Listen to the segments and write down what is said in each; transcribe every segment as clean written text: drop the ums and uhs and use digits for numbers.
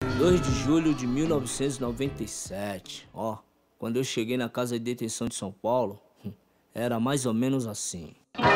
2 de julho de 1997, ó, quando eu cheguei na casa de detenção de São Paulo, era mais ou menos assim.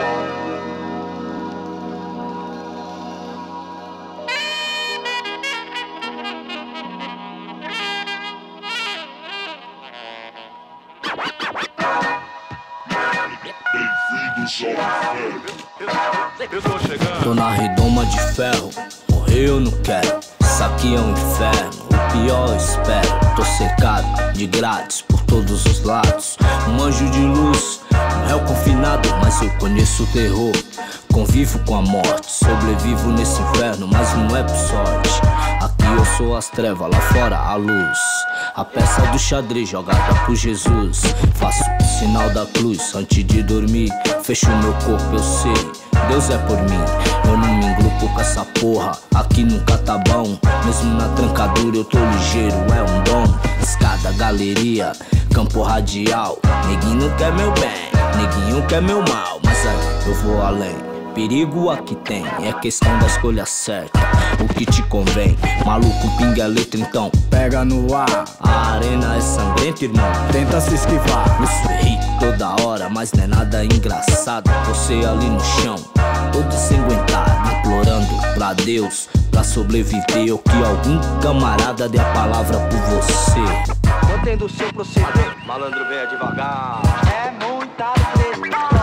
Tô na redoma de ferro, morrer eu não quero. Isso aqui é um inferno, o pior eu espero. Tô cercado de grades por todos os lados. Um anjo de luz, um réu confinado, mas eu conheço o terror. Convivo com a morte, sobrevivo nesse inferno, mas não é por sorte. Aqui eu sou as trevas, lá fora a luz. A peça do xadrez jogada por Jesus. Faço o sinal da cruz antes de dormir. Fecho meu corpo, eu sei, Deus é por mim. Eu não me engrupo com essa porra, aqui nunca tá bom. Mesmo na trancadura eu tô ligeiro, é um dom. Escada, galeria, campo radial. Neguinho quer meu bem, neguinho quer meu mal. Mas aí eu vou além. Perigo aqui tem, é questão da escolha certa. O que te convém, maluco pinga a letra então pega no ar. A arena é sangrenta, irmão, tenta se esquivar. Eu sorri toda hora, mas não é nada engraçado. Você ali no chão, todo ensanguentado, implorando pra Deus, pra sobreviver. Ou que algum camarada dê a palavra por você. Mantendo o seu proceder, malandro venha devagar. É muita treta.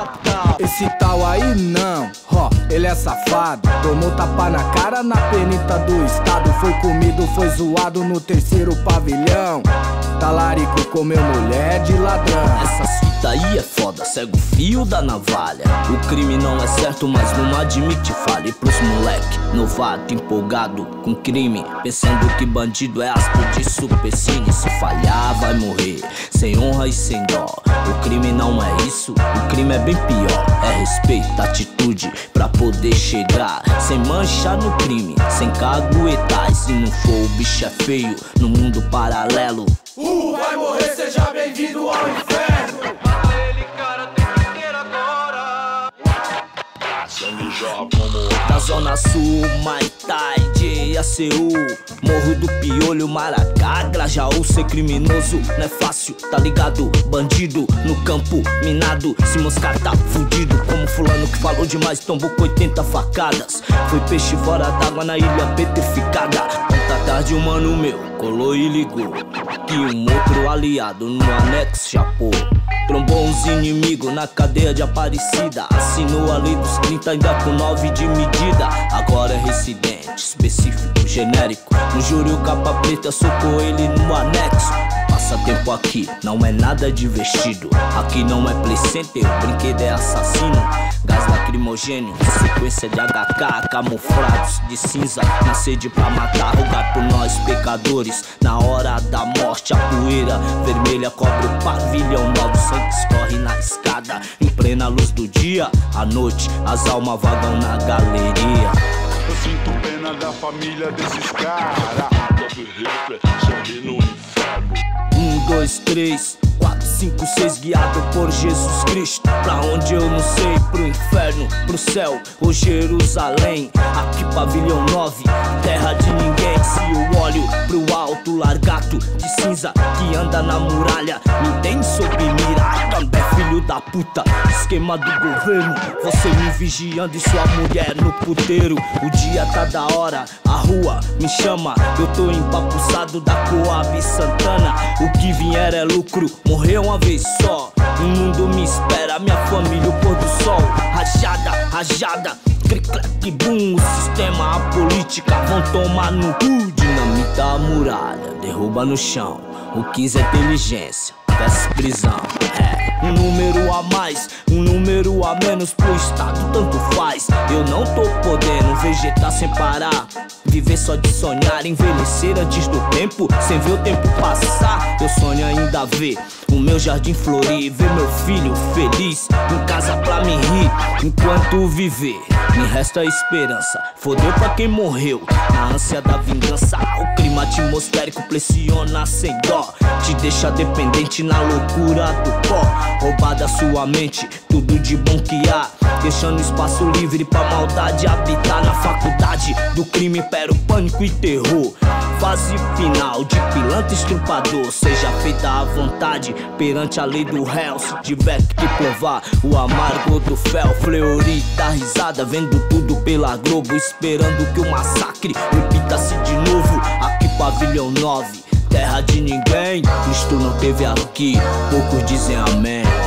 Esse tal aí não, ó, ele é safado. Tomou tapa na cara na penita do estado. Foi comido, foi zoado no 3º pavilhão. Talarico comeu mulher de ladrão. Essa fita aí é foda, cega o fio da navalha. O crime não é certo, mas não admite falha. E pros moleque, novato, empolgado com crime, pensando que bandido é astro de supercine. Se falhar vai morrer, sem honra e sem dó. O crime não é isso, o crime é bem pior. É respeito, atitude, pra poder chegar sem mancha no crime, sem caguetar. E se não for o bicho é feio, no mundo paralelo vai morrer, seja bem-vindo ao inferno. Mata ele, cara, tem que ter agora. Da Zona Sul, Maitai, ACU, Morro do Piolho, Maracá, Grajaú. Ser criminoso não é fácil, tá ligado? Bandido no campo minado, se moscar tá fudido. Como fulano que falou demais, tombou com 80 facadas. Foi peixe fora d'água na ilha petrificada. Ontem à tarde um mano meu colou e ligou que um outro aliado no anexo chapou. Trombou uns inimigos na cadeia de Aparecida. Assinou a lei dos 30 ainda com 9 de medida. Agora é residente, específico, genérico. No júri o capa preta socou ele no anexo. Passatempo aqui não é nada divertido. Aqui não é play center, o brinquedo é assassino. Gás lacrimogênio, sequência de HK, camuflados de cinza, na sede pra matar, rogar por nós pecadores. Na hora da morte a poeira vermelha cobre o pavilhão. Novo sangue escorre na escada, em plena luz do dia. À noite as almas vagam na galeria. Eu sinto pena da família desses caras. No inferno. 1, 2, 3, 4, 5, 6, guiado por Jesus Cristo. Pra onde eu não sei, pro inferno, pro céu ou Jerusalém. Aqui pavilhão 9, terra de ninguém. Se eu olho pro alto, largato de cinza que anda na muralha, me tem sob mira. Também filho da puta, esquema do governo. Você me vigiando e sua mulher no puteiro. O dia tá da hora, a rua me chama. Eu tô empapuçado da Coab Santana. O que vier é lucro, morreu uma vez só. O mundo me espera, minha família, o pôr do sol. Rajada, rajada, clic-clac, boom. O sistema, a política vão tomar no cu. Dinamita a muralha, derruba no chão. O 15 é inteligência, desce prisão. Um número a mais, um número a menos pro estado, tanto faz. Eu não tô podendo vegetar sem parar, viver só de sonhar, envelhecer antes do tempo, sem ver o tempo passar. Eu sonho ainda ver o meu jardim florir, ver meu filho feliz, em casa pra me rir. Enquanto viver, me resta a esperança. Fodeu pra quem morreu, na ânsia da vingança. O clima te atmosférico pressiona sem dó, te deixa dependente na loucura do pó. Roubada sua mente, tudo de bom que há, deixando espaço livre pra maldade habitar. Na faculdade do crime impera o pânico e terror. Fase final de pilantra estrupador, seja feita à vontade perante a lei do réu. Se tiver que provar o amargo do fel, Fleury dá risada vendo tudo pela Globo, esperando que o massacre repita-se de novo. Aqui Pavilhão 9, terra de ninguém, Cristo não teve aqui, poucos dizem amém.